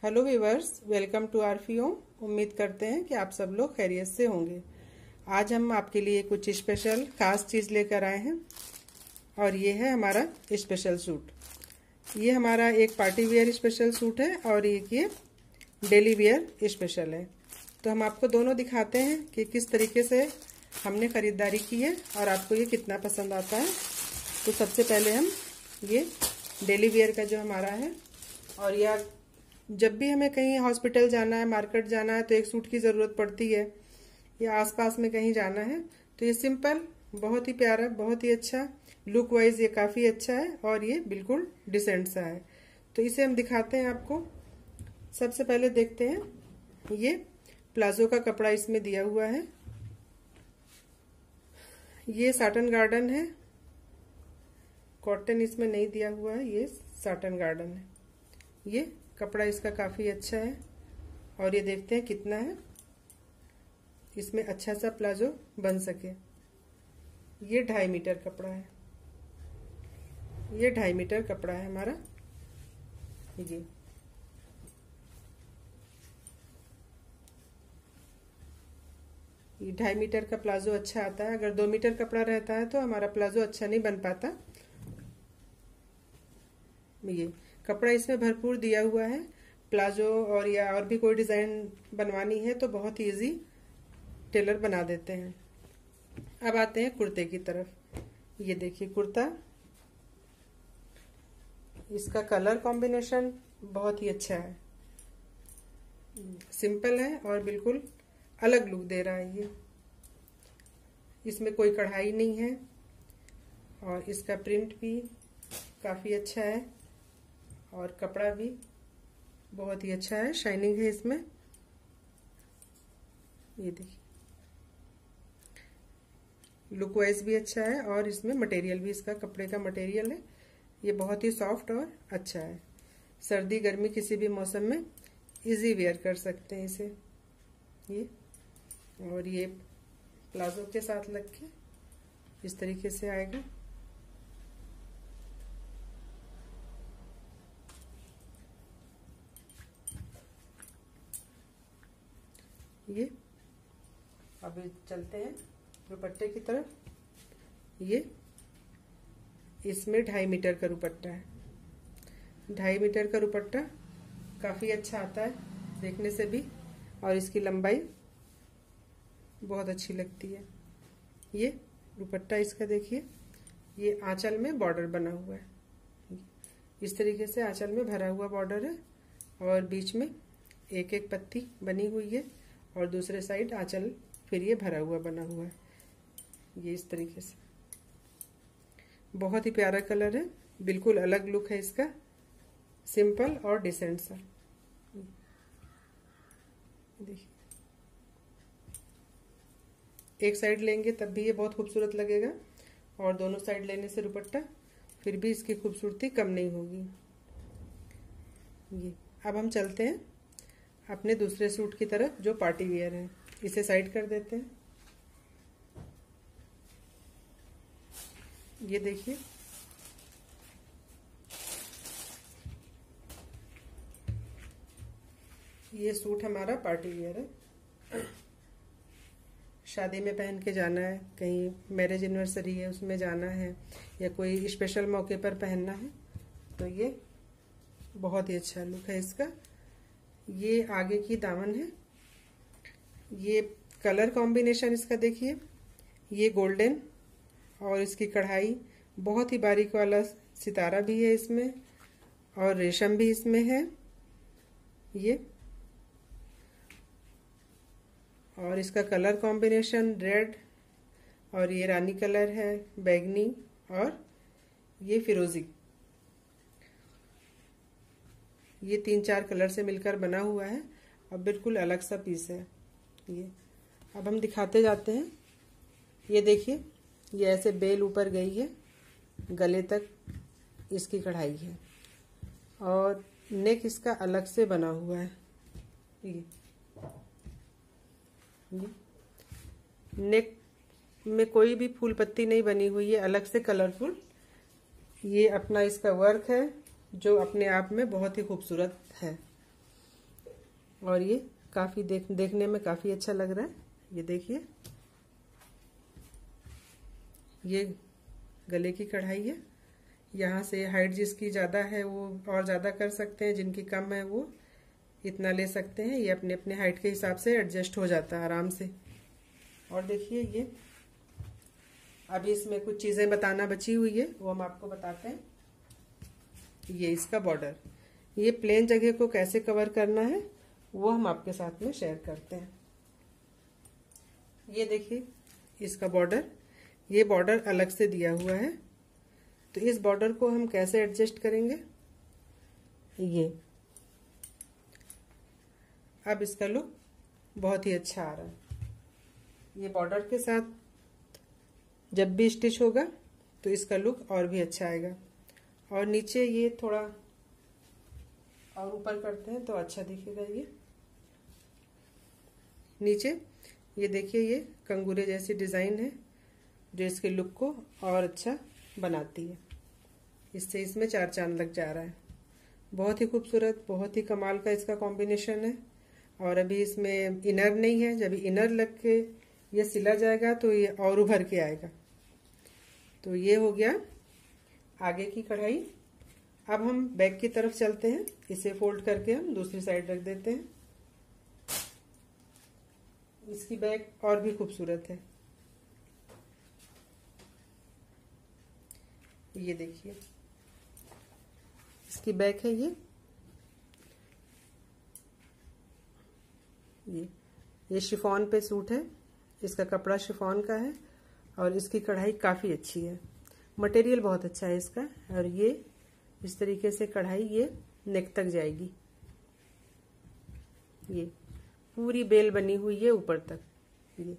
Hello viewers, welcome to Arfi home. उम्मीद करते हैं कि आप सब लोग खैरियत से होंगे। आज हम आपके लिए कुछ स्पेशल खास चीज़ लेकर आए हैं और ये है हमारा स्पेशल सूट। ये हमारा एक पार्टी वेयर स्पेशल सूट है और एक ये डेली वेयर स्पेशल है। तो हम आपको दोनों दिखाते हैं कि किस तरीके से हमने ख़रीदारी की है और आपको ये कितना पसंद आता है। तो सबसे पहले हम ये डेली वेयर का जो हमारा है, और या जब भी हमें कहीं हॉस्पिटल जाना है, मार्केट जाना है तो एक सूट की ज़रूरत पड़ती है, या आसपास में कहीं जाना है तो ये सिंपल, बहुत ही प्यारा, बहुत ही अच्छा, लुक वाइज ये काफ़ी अच्छा है और ये बिल्कुल डिसेंट सा है। तो इसे हम दिखाते हैं आपको। सबसे पहले देखते हैं, ये प्लाजो का कपड़ा इसमें दिया हुआ है। ये साटन गार्डन है, कॉटन इसमें नहीं दिया हुआ है, ये साटन गार्डन है। ये कपड़ा इसका काफ़ी अच्छा है और ये देखते हैं कितना है, इसमें अच्छा सा प्लाजो बन सके। ये 2.5 मीटर कपड़ा है, ये 2.5 मीटर कपड़ा है हमारा। ये 2.5 मीटर का प्लाजो अच्छा आता है। अगर 2 मीटर कपड़ा रहता है तो हमारा प्लाजो अच्छा नहीं बन पाता। ये कपड़ा इसमें भरपूर दिया हुआ है। प्लाजो और या और भी कोई डिज़ाइन बनवानी है तो बहुत ही ईजी टेलर बना देते हैं। अब आते हैं कुर्ते की तरफ। ये देखिए कुर्ता, इसका कलर कॉम्बिनेशन बहुत ही अच्छा है, सिंपल है और बिल्कुल अलग लुक दे रहा है। ये इसमें कोई कढ़ाई नहीं है और इसका प्रिंट भी काफ़ी अच्छा है और कपड़ा भी बहुत ही अच्छा है, शाइनिंग है इसमें। ये देखिए लुक वाइज भी अच्छा है और इसमें मटेरियल भी, इसका कपड़े का मटेरियल है, ये बहुत ही सॉफ्ट और अच्छा है। सर्दी गर्मी किसी भी मौसम में इजी वेयर कर सकते हैं इसे। ये और ये प्लाजो के साथ लग के इस तरीके से आएगा। ये अब चलते हैं दुपट्टे की तरफ। ये इसमें 2.5 मीटर का दुपट्टा है। 2.5 मीटर का दुपट्टा काफ़ी अच्छा आता है देखने से भी, और इसकी लंबाई बहुत अच्छी लगती है। ये दुपट्टा इसका देखिए, ये आंचल में बॉर्डर बना हुआ है। इस तरीके से आंचल में भरा हुआ बॉर्डर है और बीच में एक एक पत्ती बनी हुई है और दूसरे साइड आंचल फिर ये भरा हुआ बना हुआ है। ये इस तरीके से बहुत ही प्यारा कलर है, बिल्कुल अलग लुक है इसका, सिंपल और डिसेंट सा। देखिए एक साइड लेंगे तब भी ये बहुत खूबसूरत लगेगा और दोनों साइड लेने से दुपट्टा फिर भी इसकी खूबसूरती कम नहीं होगी। ये अब हम चलते हैं अपने दूसरे सूट की तरफ जो पार्टी वेयर है। इसे साइड कर देते हैं। ये देखिए ये सूट हमारा पार्टी वेयर है। शादी में पहन के जाना है, कहीं मैरिज एनिवर्सरी है उसमें जाना है, या कोई स्पेशल मौके पर पहनना है तो ये बहुत ही अच्छा लुक है इसका। ये आगे की दामन है। ये कलर कॉम्बिनेशन इसका देखिए, ये गोल्डन और इसकी कढ़ाई, बहुत ही बारीक वाला सितारा भी है इसमें और रेशम भी इसमें है। ये और इसका कलर कॉम्बिनेशन रेड, और ये रानी कलर है, बैगनी और ये फिरोजी। ये 3-4 कलर से मिलकर बना हुआ है और बिल्कुल अलग सा पीस है। ये अब हम दिखाते जाते हैं। ये देखिए ये ऐसे बेल ऊपर गई है, गले तक इसकी कढ़ाई है और नेक इसका अलग से बना हुआ है। ये नेक में कोई भी फूल पत्ती नहीं बनी हुई है, अलग से कलरफुल। ये अपना इसका वर्क है जो अपने आप में बहुत ही खूबसूरत है। और ये काफी देखने में काफी अच्छा लग रहा है। ये देखिए, ये गले की कढ़ाई है। यहाँ से हाइट जिसकी ज़्यादा है वो और ज़्यादा कर सकते हैं, जिनकी कम है वो इतना ले सकते हैं। ये अपने अपने हाइट के हिसाब से एडजस्ट हो जाता है आराम से। और देखिए, ये अभी इसमें कुछ चीज़ें बताना बची हुई है, वो हम आपको बताते हैं। ये इसका बॉर्डर, ये प्लेन जगह को कैसे कवर करना है वो हम आपके साथ में शेयर करते हैं। ये देखिए इसका बॉर्डर, ये बॉर्डर अलग से दिया हुआ है, तो इस बॉर्डर को हम कैसे एडजस्ट करेंगे। ये अब इसका लुक बहुत ही अच्छा आ रहा है। ये बॉर्डर के साथ जब भी स्टिच होगा तो इसका लुक और भी अच्छा आएगा। और नीचे ये थोड़ा और ऊपर करते हैं तो अच्छा दिखेगा। ये नीचे ये देखिए, ये कंगूरे जैसी डिज़ाइन है जो इसके लुक को और अच्छा बनाती है। इससे इसमें चार चांद लग जा रहा है। बहुत ही खूबसूरत, बहुत ही कमाल का इसका कॉम्बिनेशन है। और अभी इसमें इनर नहीं है, जब इनर लग के ये सिला जाएगा तो ये और उभर के आएगा। तो ये हो गया आगे की कढ़ाई। अब हम बैक की तरफ चलते हैं। इसे फोल्ड करके हम दूसरी साइड रख देते हैं। इसकी बैक और भी खूबसूरत है। ये देखिए, इसकी बैक है ये शिफॉन पे सूट है। इसका कपड़ा शिफॉन का है और इसकी कढ़ाई काफी अच्छी है। मटेरियल बहुत अच्छा है इसका। और ये इस तरीके से कढ़ाई ये नेक तक जाएगी। ये पूरी बेल बनी हुई है ऊपर तक। ये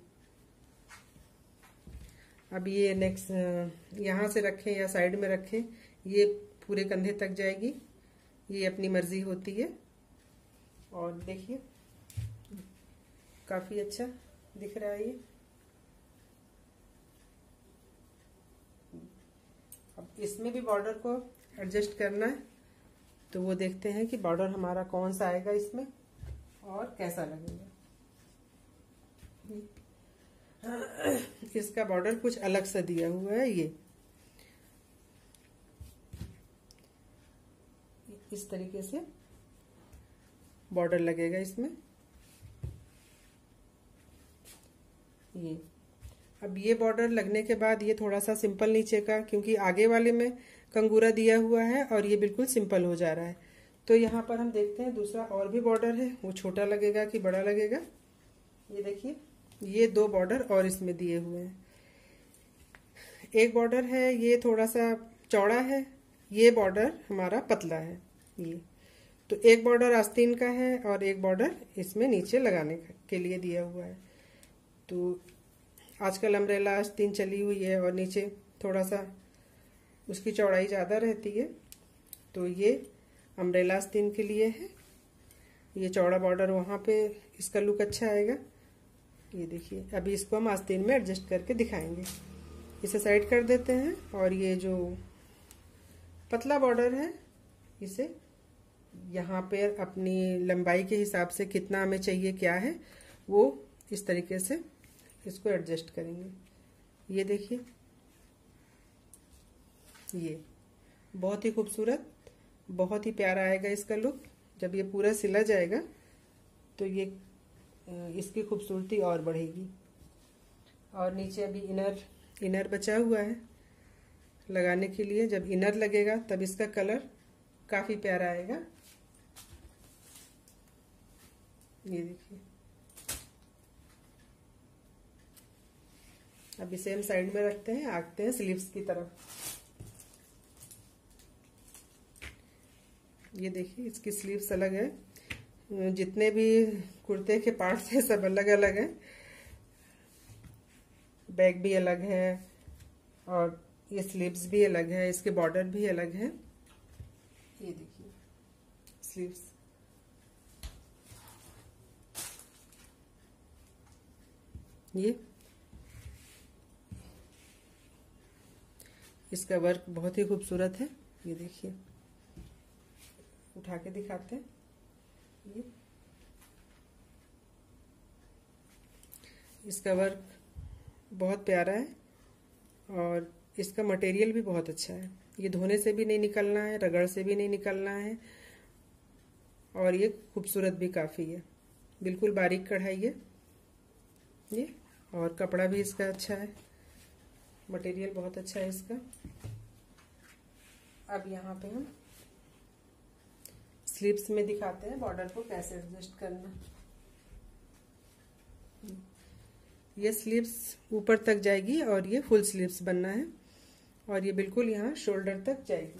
अब ये नेक्स्ट यहाँ से रखें या साइड में रखें, ये पूरे कंधे तक जाएगी। ये अपनी मर्जी होती है। और देखिए काफी अच्छा दिख रहा है ये। अब इसमें भी बॉर्डर को एडजस्ट करना है, तो वो देखते हैं कि बॉर्डर हमारा कौन सा आएगा इसमें और कैसा लगेगा। इसका बॉर्डर कुछ अलग सा दिया हुआ है। ये इस तरीके से बॉर्डर लगेगा इसमें। ये अब ये बॉर्डर लगने के बाद ये थोड़ा सा सिंपल नीचे का, क्योंकि आगे वाले में कंगूरा दिया हुआ है और ये बिल्कुल सिंपल हो जा रहा है। तो यहाँ पर हम देखते हैं दूसरा और भी बॉर्डर है, वो छोटा लगेगा कि बड़ा लगेगा। ये देखिए, ये दो बॉर्डर और इसमें दिए हुए हैं। एक बॉर्डर है ये थोड़ा सा चौड़ा है, ये बॉर्डर हमारा पतला है। ये तो एक बॉर्डर आस्तीन का है और एक बॉर्डर इसमें नीचे लगाने के लिए दिया हुआ है। तो आजकल अम्ब्रेला आस्तीन चली हुई है और नीचे थोड़ा सा उसकी चौड़ाई ज़्यादा रहती है, तो ये अम्ब्रेला आस्तीन के लिए है। ये चौड़ा बॉर्डर वहाँ पे इसका लुक अच्छा आएगा। ये देखिए, अभी इसको हम आस्तीन में एडजस्ट करके दिखाएंगे। इसे साइड कर देते हैं और ये जो पतला बॉर्डर है इसे यहाँ पे अपनी लंबाई के हिसाब से कितना हमें चाहिए क्या है वो इस तरीके से इसको एडजस्ट करेंगे। ये देखिए, ये बहुत ही खूबसूरत, बहुत ही प्यारा आएगा इसका लुक। जब ये पूरा सिला जाएगा तो ये इसकी खूबसूरती और बढ़ेगी। और नीचे अभी इनर बचा हुआ है लगाने के लिए। जब इनर लगेगा तब इसका कलर काफी प्यारा आएगा। ये देखिए, अब इसे हम साइड में रखते हैं, आगते हैं स्लीव्स की तरफ। ये देखिए, इसकी स्लीव्स अलग है। जितने भी कुर्ते के पार्ट्स हैं सब अलग अलग हैं। बैक भी अलग है और ये स्लीव्स भी अलग है, इसके बॉर्डर भी अलग है। ये देखिए स्लीव्स। ये इसका वर्क बहुत ही खूबसूरत है। ये देखिए, उठा के दिखाते हैं। इसका वर्क बहुत प्यारा है और इसका मटेरियल भी बहुत अच्छा है। ये धोने से भी नहीं निकलना है, रगड़ से भी नहीं निकलना है और ये खूबसूरत भी काफ़ी है। बिल्कुल बारीक कढ़ाई है ये, और कपड़ा भी इसका अच्छा है, मटेरियल बहुत अच्छा है इसका। अब यहाँ पे हम स्लीव्स में दिखाते हैं बॉर्डर को कैसे एडजस्ट करना। ये स्लीव्स ऊपर तक जाएगी और ये फुल स्लीव्स बनना है और ये बिल्कुल यहाँ शोल्डर तक जाएगी।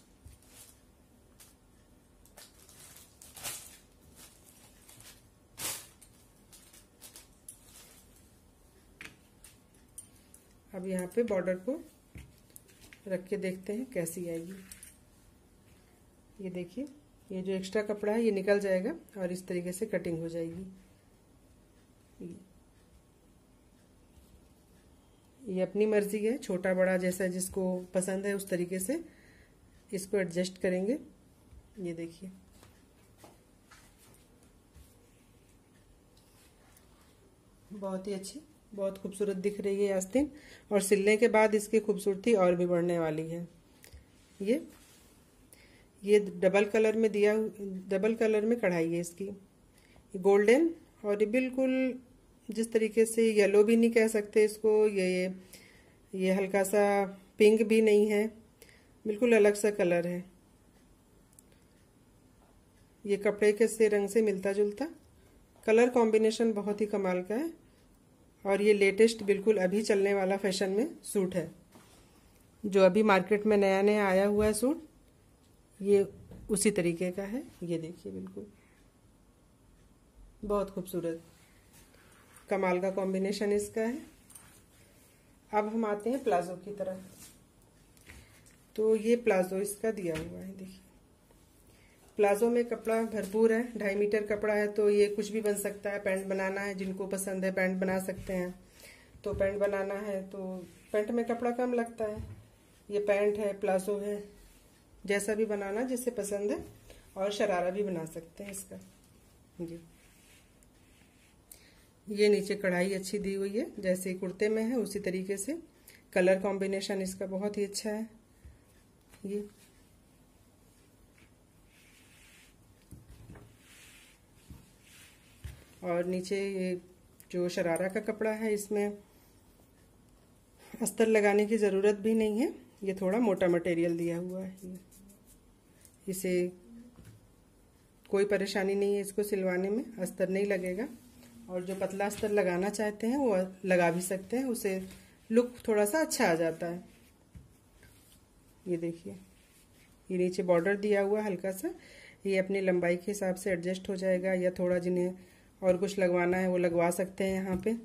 अब यहाँ पे बॉर्डर को रख के देखते हैं कैसी आएगी। ये देखिए, ये जो एक्स्ट्रा कपड़ा है ये निकल जाएगा और इस तरीके से कटिंग हो जाएगी। ये अपनी मर्जी है, छोटा बड़ा जैसा जिसको पसंद है उस तरीके से इसको एडजस्ट करेंगे। ये देखिए, बहुत ही अच्छी, बहुत खूबसूरत दिख रही है आस्तीन और सिलने के बाद इसकी खूबसूरती और भी बढ़ने वाली है। ये डबल कलर में दिया, डबल कलर में कढ़ाई है इसकी, गोल्डन और ये बिल्कुल जिस तरीके से येलो भी नहीं कह सकते इसको, ये हल्का सा पिंक भी नहीं है, बिल्कुल अलग सा कलर है। ये कपड़े के से रंग से मिलता जुलता, कलर कॉम्बिनेशन बहुत ही कमाल का है और ये लेटेस्ट बिल्कुल अभी चलने वाला फैशन में सूट है, जो अभी मार्केट में नया नया आया हुआ है सूट, ये उसी तरीके का है। ये देखिए, बिल्कुल बहुत खूबसूरत कमाल का कॉम्बिनेशन इसका है। अब हम आते हैं प्लाजो की तरफ। तो ये प्लाजो इसका दिया हुआ है, देखिए प्लाजो में कपड़ा भरपूर है, 2.5 मीटर कपड़ा है तो ये कुछ भी बन सकता है। पैंट बनाना है, जिनको पसंद है पैंट बना सकते हैं, तो पैंट बनाना है तो पैंट में कपड़ा कम लगता है। ये पैंट है, प्लाजो है, जैसा भी बनाना जिसे पसंद है, और शरारा भी बना सकते हैं इसका। जी, ये नीचे कढ़ाई अच्छी दी हुई है, जैसे कुर्ते में है उसी तरीके से। कलर कॉम्बिनेशन इसका बहुत ही अच्छा है। ये और नीचे ये जो शरारा का कपड़ा है इसमें अस्तर लगाने की ज़रूरत भी नहीं है, ये थोड़ा मोटा मटेरियल दिया हुआ है, इसे कोई परेशानी नहीं है इसको सिलवाने में, अस्तर नहीं लगेगा। और जो पतला अस्तर लगाना चाहते हैं वो लगा भी सकते हैं, उसे लुक थोड़ा सा अच्छा आ जाता है। ये देखिए, ये नीचे बॉर्डर दिया हुआ हल्का सा, ये अपनी लंबाई के हिसाब से एडजस्ट हो जाएगा, या थोड़ा जिन्हें और कुछ लगवाना है वो लगवा सकते हैं। यहाँ पे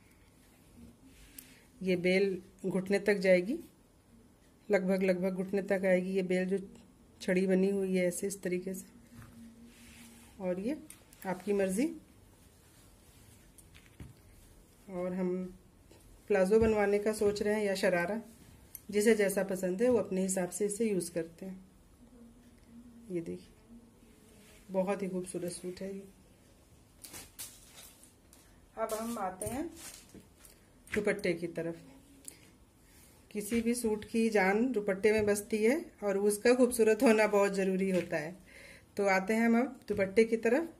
ये बेल घुटने तक जाएगी, लगभग घुटने तक आएगी ये बेल, जो छड़ी बनी हुई है ऐसे इस तरीके से। और ये आपकी मर्जी। और हम प्लाजो बनवाने का सोच रहे हैं या शरारा, जिसे जैसा पसंद है वो अपने हिसाब से इसे यूज करते हैं। ये देखिए, बहुत ही खूबसूरत सूट है ये। अब हम आते हैं दुपट्टे की तरफ। किसी भी सूट की जान दुपट्टे में बसती है और उसका खूबसूरत होना बहुत जरूरी होता है। तो आते हैं हम अब दुपट्टे की तरफ।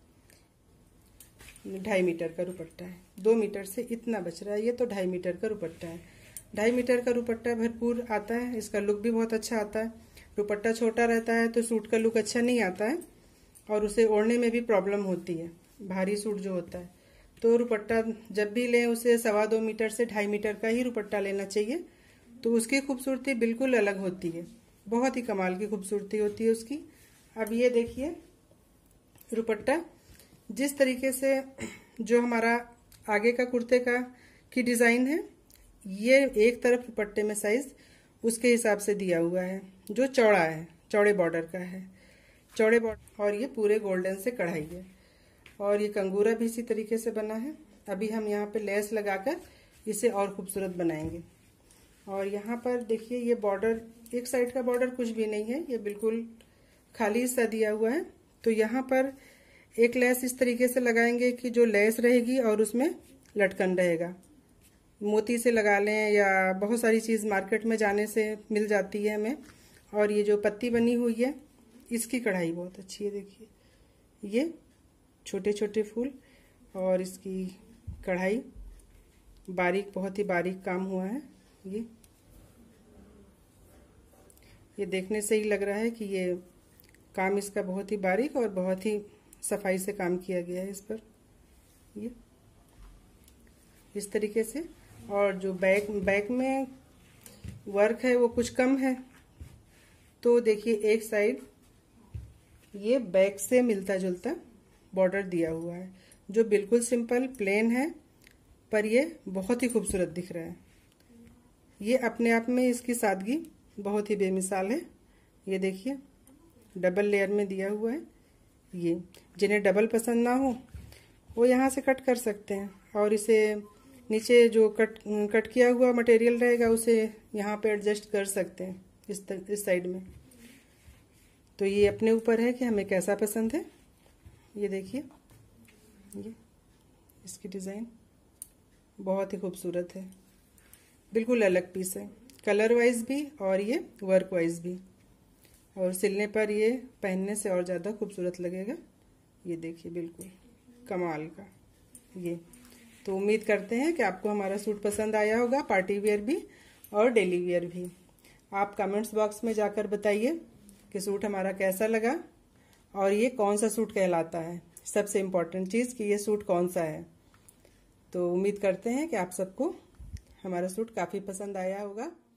2.5 मीटर का दुपट्टा है, 2 मीटर से इतना बच रहा है, ये तो 2.5 मीटर का दुपट्टा है। 2.5 मीटर का दुपट्टा भरपूर आता है, इसका लुक भी बहुत अच्छा आता है। दुपट्टा छोटा रहता है तो सूट का लुक अच्छा नहीं आता है और उसे ओढ़ने में भी प्रॉब्लम होती है, भारी सूट जो होता है। तो दुपट्टा जब भी लें उसे 2.25 मीटर से 2.5 मीटर का ही दुपट्टा लेना चाहिए, तो उसकी खूबसूरती बिल्कुल अलग होती है, बहुत ही कमाल की खूबसूरती होती है उसकी। अब ये देखिए दुपट्टा जिस तरीके से जो हमारा आगे का कुर्ते का की डिज़ाइन है, ये एक तरफ दुपट्टे में साइज उसके हिसाब से दिया हुआ है, जो चौड़ा है, चौड़े बॉर्डर का है, चौड़े बॉर्डर। और ये पूरे गोल्डन से कढ़ाई है और ये कंगूरा भी इसी तरीके से बना है। अभी हम यहाँ पे लेस लगाकर इसे और खूबसूरत बनाएंगे। और यहाँ पर देखिए ये बॉर्डर, एक साइड का बॉर्डर कुछ भी नहीं है, ये बिल्कुल खाली सा दिया हुआ है। तो यहाँ पर एक लेस इस तरीके से लगाएंगे कि जो लेस रहेगी और उसमें लटकन रहेगा। मोती से लगा लें या बहुत सारी चीज़ मार्केट में जाने से मिल जाती है हमें। और ये जो पत्ती बनी हुई है इसकी कढ़ाई बहुत अच्छी है। देखिए ये छोटे छोटे फूल और इसकी कढ़ाई बारीक, बहुत ही बारीक काम हुआ है। ये देखने से ही लग रहा है कि ये काम इसका बहुत ही बारीक और बहुत ही सफाई से काम किया गया है इस पर। ये इस तरीके से। और जो बैक में वर्क है वो कुछ कम है, तो देखिए एक साइड ये बैक से मिलता जुलता बॉर्डर दिया हुआ है, जो बिल्कुल सिंपल प्लेन है, पर ये बहुत ही खूबसूरत दिख रहा है। ये अपने आप में इसकी सादगी बहुत ही बेमिसाल है। ये देखिए डबल लेयर में दिया हुआ है। ये जिन्हें डबल पसंद ना हो वो यहाँ से कट कर सकते हैं, और इसे नीचे जो कट किया हुआ मटेरियल रहेगा उसे यहाँ पे एडजस्ट कर सकते हैं इस साइड में। तो ये अपने ऊपर है कि हमें कैसा पसंद है। ये देखिए ये इसकी डिज़ाइन बहुत ही खूबसूरत है, बिल्कुल अलग पीस है, कलर वाइज भी और ये वर्क वाइज भी। और सिलने पर ये पहनने से और ज़्यादा खूबसूरत लगेगा। ये देखिए बिल्कुल कमाल का। ये तो उम्मीद करते हैं कि आपको हमारा सूट पसंद आया होगा, पार्टी वेयर भी और डेली वेयर भी। आप कमेंट्स बॉक्स में जाकर बताइए कि सूट हमारा कैसा लगा और ये कौन सा सूट कहलाता है। सबसे इम्पोर्टेंट चीज़ कि ये सूट कौन सा है। तो उम्मीद करते हैं कि आप सबको हमारा सूट काफ़ी पसंद आया होगा।